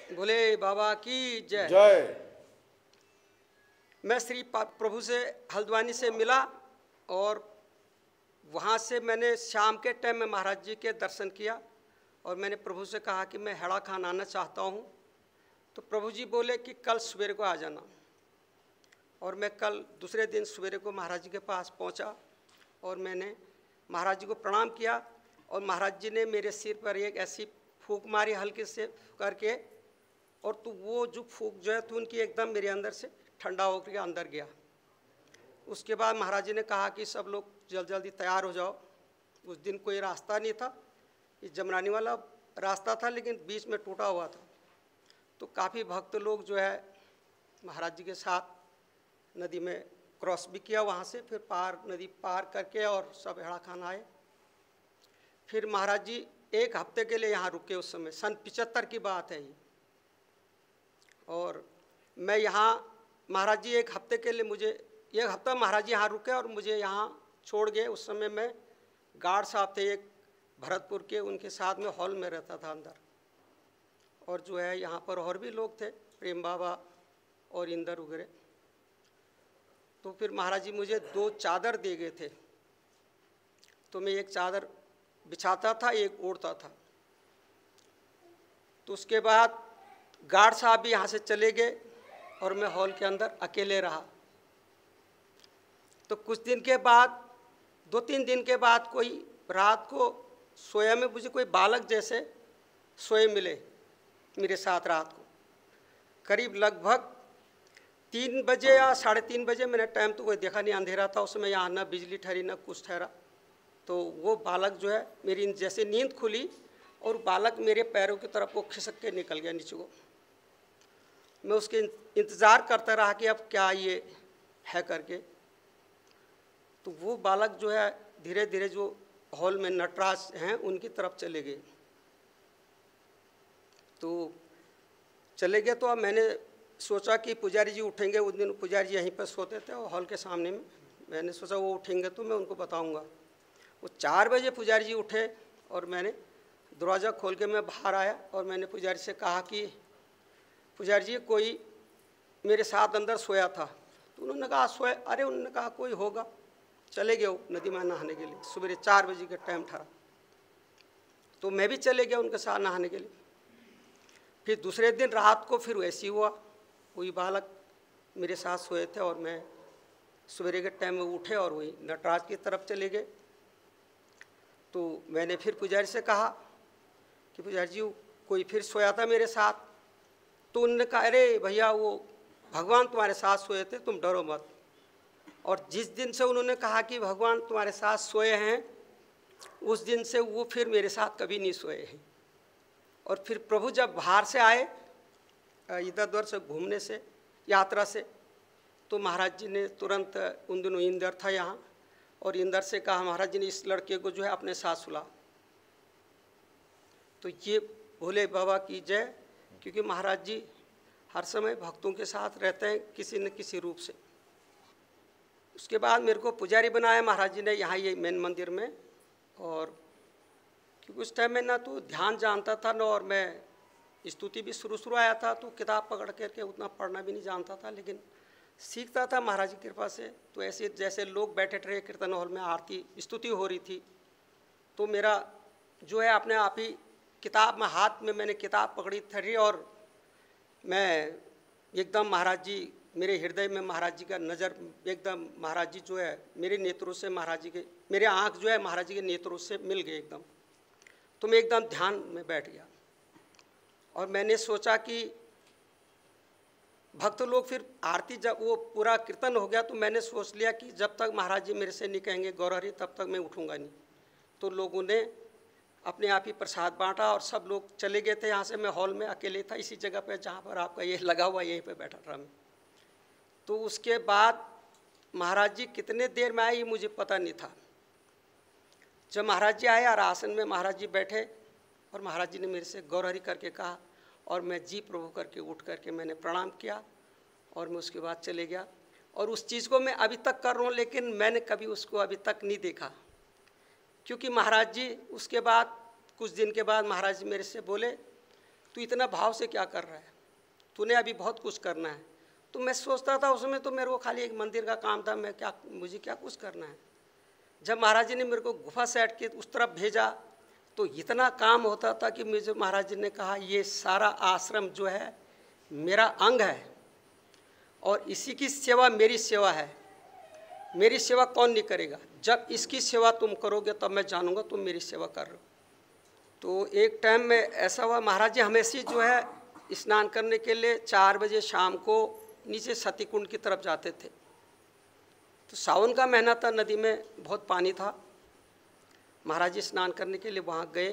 भोले बाबा की जय। जय। मैं श्री प्रभु से हल्द्वानी से मिला और वहाँ से मैंने शाम के टाइम में महाराज जी के दर्शन किया और मैंने प्रभु से कहा कि मैं हेड़ा खान आना चाहता हूँ। तो प्रभु जी बोले कि कल सवेरे को आ जाना। और मैं कल दूसरे दिन सवेरे को महाराज जी के पास पहुँचा और मैंने महाराज जी को प्रणाम किया और महाराज जी ने मेरे सिर पर एक ऐसी फूंक मारी हल्के से करके, और तो वो जो फूंक जो है तो उनकी एकदम मेरे अंदर से ठंडा होकर के अंदर गया। उसके बाद महाराज जी ने कहा कि सब लोग जल्दी जल्दी तैयार हो जाओ। उस दिन कोई रास्ता नहीं था, ये जमरानी वाला रास्ता था लेकिन बीच में टूटा हुआ था। तो काफ़ी भक्त लोग जो है महाराज जी के साथ नदी में क्रॉस भी किया, वहाँ से फिर नदी पार करके और सब हेड़ा खान आए। फिर महाराज जी एक हफ्ते के लिए यहाँ रुके। उस समय सन 75 की बात है ये। और मैं यहाँ महाराज जी एक हफ्ते के लिए मुझे एक हफ्ता महाराज जी यहाँ रुके और मुझे यहाँ छोड़ गए। उस समय मैं गार्ड साहब थे एक भरतपुर के, उनके साथ में हॉल में रहता था अंदर। और जो है यहाँ पर और भी लोग थे, प्रेम बाबा और इंदर वगैरह। तो फिर महाराज जी मुझे 2 चादर दे गए थे, तो मैं एक चादर बिछाता था, एक ओढ़ता था। तो उसके बाद गार्ड साहब भी यहाँ से चले गए और मैं हॉल के अंदर अकेले रहा। तो कुछ दिन के बाद 2-3 दिन के बाद कोई रात को सोया में मुझे कोई बालक जैसे सोए मिले मेरे साथ रात को, करीब लगभग 3 बजे या 3:30 बजे। मैंने टाइम तो कोई देखा नहीं, अंधेरा था उस समय, यहाँ ना बिजली ठहरी ना कुछ ठहरा। तो वो बालक जो है मेरी जैसे नींद खुली और बालक मेरे पैरों की तरफ वो खिसक के निकल गया नीचे को। मैं उसके इंतज़ार करता रहा कि अब क्या ये है करके। तो वो बालक जो है धीरे धीरे जो हॉल में नटराज हैं उनकी तरफ चले गए। तो चले गए तो अब मैंने सोचा कि पुजारी जी उठेंगे। उस दिन पुजारी जी यहीं पर सोते थे और हॉल के सामने में। मैंने सोचा वो उठेंगे तो मैं उनको बताऊंगा। वो 4 बजे पुजारी जी उठे और मैंने दरवाज़ा खोल के मैं बाहर आया और मैंने पुजारी से कहा कि पुजारी जी कोई मेरे साथ अंदर सोया था। तो उन्होंने कहा सोया? अरे उन्होंने कहा कोई होगा। चले गए वो नदी में नहाने के लिए, सवेरे 4 बजे का टाइम था। तो मैं भी चले गया उनके साथ नहाने के लिए। फिर दूसरे दिन रात को फिर वैसे ही हुआ, वही बालक मेरे साथ सोए थे और मैं सवेरे के टाइम में उठे और वही नटराज की तरफ चले गए। तो मैंने फिर पुजारी से कहा कि पुजारी जी कोई फिर सोया था मेरे साथ। तो उन्होंने कहा अरे भैया वो भगवान तुम्हारे साथ सोए थे, तुम डरो मत। और जिस दिन से उन्होंने कहा कि भगवान तुम्हारे साथ सोए हैं, उस दिन से वो फिर मेरे साथ कभी नहीं सोए हैं। और फिर प्रभु जब बाहर से आए इधर उधर से घूमने से, यात्रा से, तो महाराज जी ने तुरंत, उन दिनों इंदर था यहाँ, और इंदर से कहा महाराज जी ने इस लड़के को जो है अपने साथ सुला। तो ये भोले बाबा की जय, क्योंकि महाराज जी हर समय भक्तों के साथ रहते हैं किसी न किसी रूप से। उसके बाद मेरे को पुजारी बनाया महाराज जी ने यहाँ ये मेन मंदिर में। और क्योंकि उस टाइम में ना तो ध्यान जानता था ना, और मैं स्तुति भी शुरू आया था तो किताब पकड़ करके उतना पढ़ना भी नहीं जानता था, लेकिन सीखता था महाराज की कृपा से। तो ऐसे जैसे लोग बैठे रहे कीर्तन हॉल में, आरती स्तुति हो रही थी, तो मेरा जो है अपने आप ही किताब में हाथ में मैंने किताब पकड़ी थी और मैं एकदम महाराज जी, मेरे हृदय में महाराज जी का नज़र एकदम, महाराज जी जो है मेरे नेत्रों से, महाराज जी के, मेरे आँख जो है महाराज जी के नेत्रों से मिल गए एकदम। तो मैं एकदम ध्यान में बैठ गया और मैंने सोचा कि भक्त लोग फिर आरती, जब वो पूरा कीर्तन हो गया तो मैंने सोच लिया कि जब तक महाराज जी मेरे से नहीं कहेंगे गौरहरी तब तक मैं उठूँगा नहीं। तो लोगों ने अपने आप ही प्रसाद बांटा और सब लोग चले गए थे यहाँ से। मैं हॉल में अकेले था इसी जगह पे जहाँ पर आपका ये लगा हुआ, यहीं पे बैठा था मैं। तो उसके बाद महाराज जी कितने देर में आए ये मुझे पता नहीं था। जब महाराज जी आए और आसन में महाराज जी बैठे और महाराज जी ने मेरे से गौरहरी करके कहा और मैं जी प्रभु करके उठ करके मैंने प्रणाम किया और मैं उसके बाद चले गया। और उस चीज़ को मैं अभी तक कर रहा हूँ, लेकिन मैंने कभी उसको अभी तक नहीं देखा, क्योंकि महाराज जी उसके बाद कुछ दिन के बाद महाराज जी मेरे से बोले तू इतना भाव से क्या कर रहा है, तूने अभी बहुत कुछ करना है। तो मैं सोचता था उस समय तो मेरे को खाली एक मंदिर का काम था, मुझे क्या कुछ करना है। जब महाराज जी ने मेरे को गुफा साइड के उस तरफ भेजा तो इतना काम होता था कि मुझे महाराज जी ने कहा ये सारा आश्रम जो है मेरा अंग है और इसी की सेवा मेरी सेवा है, मेरी सेवा कौन नहीं करेगा। जब इसकी सेवा तुम करोगे तब मैं जानूंगा तुम मेरी सेवा कर रहे हो। तो एक टाइम में ऐसा हुआ, महाराज जी हमेशा जो है स्नान करने के लिए 4 बजे शाम को नीचे सती कुंड की तरफ जाते थे। तो सावन का महीना था, नदी में बहुत पानी था। महाराज जी स्नान करने के लिए वहाँ गए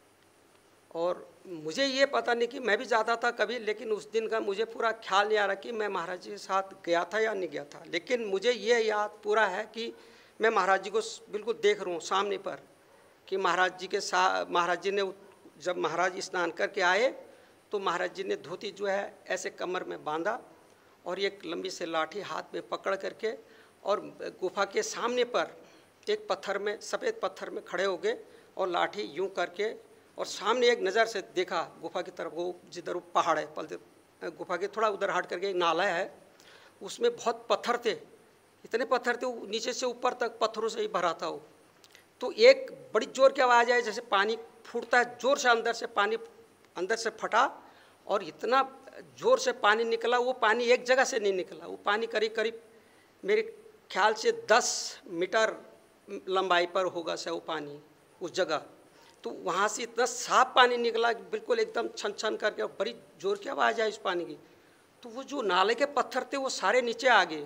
और मुझे ये पता नहीं कि मैं भी जाता था कभी, लेकिन उस दिन का मुझे पूरा ख्याल नहीं आ रहा कि मैं महाराज जी के साथ गया था या नहीं गया था। लेकिन मुझे ये याद पूरा है कि मैं महाराज जी को बिल्कुल देख रहा हूँ सामने पर कि महाराज जी ने जब महाराज स्नान करके आए तो महाराज जी ने धोती जो है ऐसे कमर में बांधा और एक लंबी से लाठी हाथ में पकड़ करके और गुफा के सामने पर एक पत्थर में, सफ़ेद पत्थर में खड़े हो गए और लाठी यूं करके और सामने एक नज़र से देखा गुफा की तरफ। वो जिधर वो पहाड़ है, गुफा के थोड़ा उधर हट करके एक नाला है, उसमें बहुत पत्थर थे, इतने पत्थर थे नीचे से ऊपर तक पत्थरों से ही भरा था वो। तो एक बड़ी जोर की आवाज़ आई जैसे पानी फूटता है, जोर से अंदर से पानी अंदर से फटा और इतना जोर से पानी निकला। वो पानी एक जगह से नहीं निकला, वो पानी करीब करीब मेरे ख्याल से 10 मीटर लंबाई पर होगा से वो पानी उस जगह। तो वहाँ से इतना साफ पानी निकला बिल्कुल एकदम छन छन करके और बड़ी जोर की आवाज़ आई उस पानी की। तो वो जो नाले के पत्थर थे वो सारे नीचे आ गए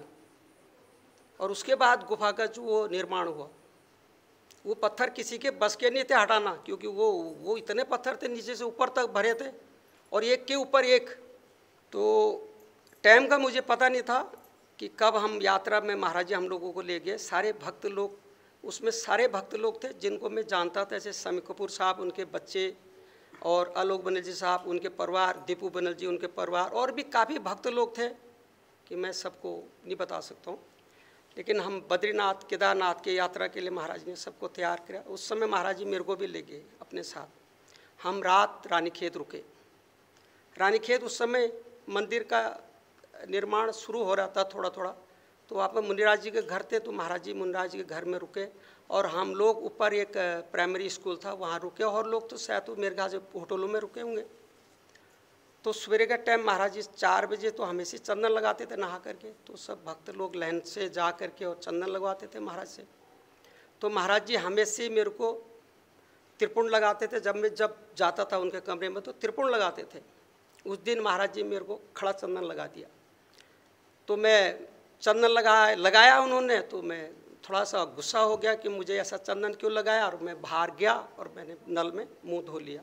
और उसके बाद गुफा का जो वो निर्माण हुआ। वो पत्थर किसी के बस के नहीं थे हटाना, क्योंकि वो इतने पत्थर थे नीचे से ऊपर तक भरे थे और एक के ऊपर एक। तो टाइम का मुझे पता नहीं था कि कब हम यात्रा में महाराज जी हम लोगों को ले गए। सारे भक्त लोग उसमें सारे भक्त लोग थे जिनको मैं जानता था, जैसे समी कपूर साहब उनके बच्चे और आलोक बनर्जी साहब उनके परिवार, दीपू बनर्जी उनके परिवार, और भी काफ़ी भक्त लोग थे कि मैं सबको नहीं बता सकता हूँ। लेकिन हम बद्रीनाथ केदारनाथ के यात्रा के लिए महाराज ने सबको तैयार किया। उस समय महाराज जी मेरे को भी ले गए अपने साथ। हम रात रानीखेत रुके। रानीखेत उस समय मंदिर का निर्माण शुरू हो रहा था थोड़ा थोड़ा। तो वहाँ पर मुनिराज जी के घर थे, तो महाराज जी मुनिराज जी के घर में रुके और हम लोग ऊपर एक प्राइमरी स्कूल था वहाँ रुके, और लोग तो शायद तो मेरे ख्याल से होटलों में रुके होंगे। तो सवेरे का टाइम महाराज जी 4 बजे तो हमेशा चंदन लगाते थे नहा करके। तो सब भक्त लोग लाइन से जा करके और चंदन लगवाते थे महाराज से। तो महाराज जी हमेशा मेरे को त्रिपुंड लगाते थे। जब मैं जाता था उनके कमरे में तो त्रिपुंड लगाते थे। उस दिन महाराज जी मेरे को खड़ा चंदन लगा दिया। तो मैं चंदन लगाया उन्होंने, तो मैं थोड़ा सा गुस्सा हो गया कि मुझे ऐसा चंदन क्यों लगाया, और मैं बाहर गया और मैंने नल में मुंह धो लिया।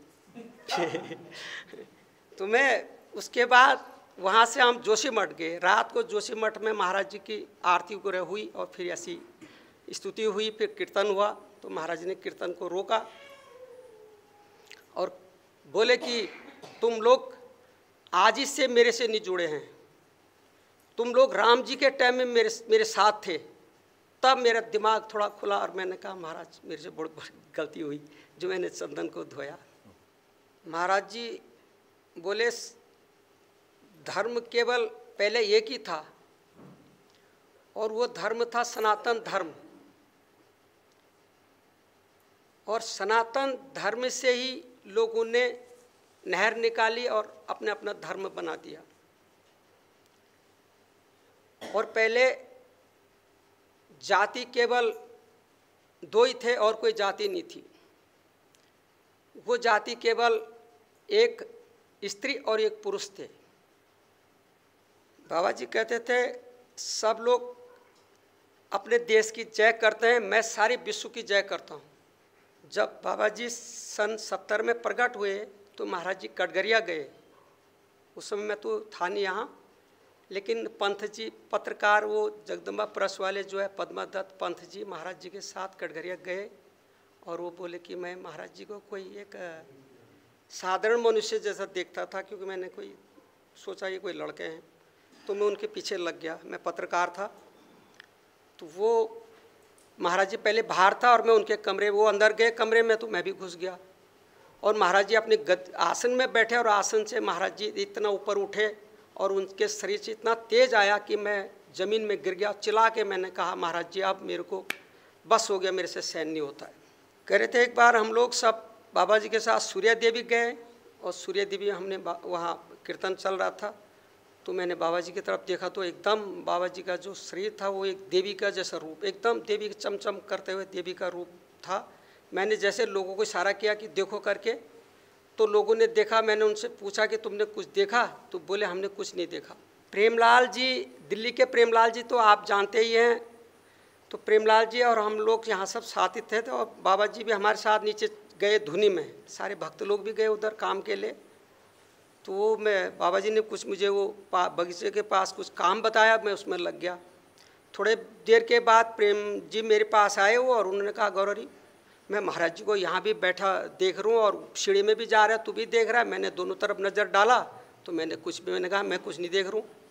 तो मैं उसके बाद वहाँ से हम जोशीमठ गए। रात को जोशीमठ में महाराज जी की आरती वगैरह हुई और फिर ऐसी स्तुति हुई, फिर कीर्तन हुआ। तो महाराज जी ने कीर्तन को रोका और बोले कि तुम लोग आज ही से मेरे से नहीं जुड़े हैं, तुम लोग राम जी के टाइम में मेरे साथ थे। तब मेरा दिमाग थोड़ा खुला और मैंने कहा महाराज मेरे से बहुत बड़ी गलती हुई जो मैंने चंदन को धोया। महाराज जी बोले धर्म केवल पहले एक ही था और वो धर्म था सनातन धर्म, और सनातन धर्म से ही लोगों ने नहर निकाली और अपने अपना धर्म बना दिया। और पहले जाति केवल 2 ही थे और कोई जाति नहीं थी। वो जाति केवल एक स्त्री और एक पुरुष थे। बाबा जी कहते थे सब लोग अपने देश की जय करते हैं, मैं सारे विश्व की जय करता हूँ। जब बाबा जी सन 70 में प्रकट हुए तो महाराज जी कटघरिया गए। उस समय मैं तो था नहीं यहाँ, लेकिन पंथ जी पत्रकार वो जगदम्बा प्रेस वाले जो है पद्मादत्त पंथ जी महाराज जी के साथ कटघरिया गए और वो बोले कि मैं महाराज जी को कोई एक साधारण मनुष्य जैसा देखता था, क्योंकि मैंने कोई सोचा ये कोई लड़के हैं। तो मैं उनके पीछे लग गया, मैं पत्रकार था। तो वो महाराज जी पहले बाहर था और मैं उनके कमरे, वो अंदर गए कमरे में तो मैं भी घुस गया। और महाराज जी अपने आसन में बैठे और आसन से महाराज जी इतना ऊपर उठे और उनके शरीर से इतना तेज आया कि मैं ज़मीन में गिर गया। चिल्ला के मैंने कहा महाराज जी अब मेरे को बस हो गया, मेरे से सहन नहीं होता है। कह रहे थे एक बार हम लोग सब बाबा जी के साथ सूर्या देवी गए और सूर्या देवी हमने वहाँ कीर्तन चल रहा था तो मैंने बाबा जी की तरफ देखा तो एकदम बाबा जी का जो शरीर था वो एक देवी का जैसा रूप, एकदम देवी चमचम करते हुए देवी का रूप था। मैंने जैसे लोगों को इशारा किया कि देखो करके, तो लोगों ने देखा। मैंने उनसे पूछा कि तुमने कुछ देखा? तो बोले हमने कुछ नहीं देखा। प्रेमलाल जी, दिल्ली के प्रेमलाल जी तो आप जानते ही हैं। तो प्रेमलाल जी और हम लोग यहाँ सब साथ ही थे, तो बाबा जी भी हमारे साथ नीचे गए धुनी में, सारे भक्त लोग भी गए उधर काम के लिए। तो वो मैं बाबा जी ने कुछ मुझे वो बगीचे के पास कुछ काम बताया, मैं उसमें लग गया। थोड़े देर के बाद प्रेम जी मेरे पास आए वो और उन्होंने कहा गौरी मैं महाराज जी को यहाँ भी बैठा देख रहा हूँ और सीढ़ी में भी जा रहा है, तू भी देख रहा है। मैंने दोनों तरफ नज़र डाला तो मैंने कहा मैं कुछ नहीं देख रहा हूँ।